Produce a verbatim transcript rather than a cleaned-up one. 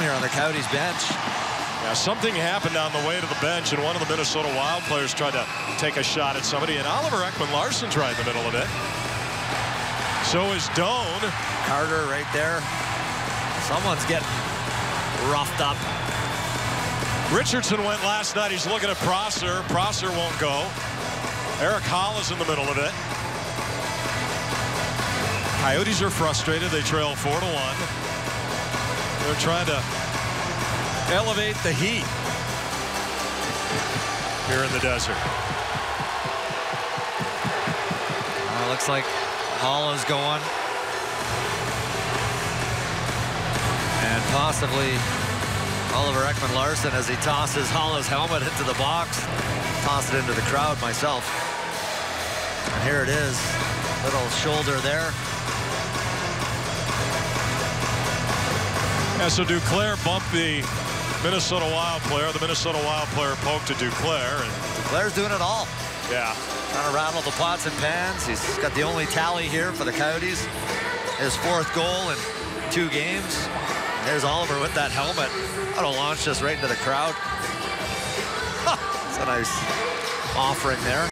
here on the Coyotes bench. Yeah, something happened on the way to the bench, and one of the Minnesota Wild players tried to take a shot at somebody, and Oliver Ekman-Larsson's right in the middle of it. So is Doan. Carter right there. Someone's getting roughed up. Richardson went last night. He's looking at Prosser. Prosser won't go. Eric Hall is in the middle of it. Coyotes are frustrated. They trail four to one. They're trying to elevate the heat here in the desert. Uh, looks like Hall is going. And possibly Oliver Ekman-Larsson as he tosses Hollow's helmet into the box. Toss it into the crowd myself. And here it is. Little shoulder there. Yeah, so Duclair bumped the Minnesota Wild player. The Minnesota Wild player poked at Duclair. And Duclair's doing it all. Yeah. Trying to rattle the pots and pans. He's got the only tally here for the Coyotes. His fourth goal in two games. There's Oliver with that helmet. That'll launch us right into the crowd. It's a nice offering there.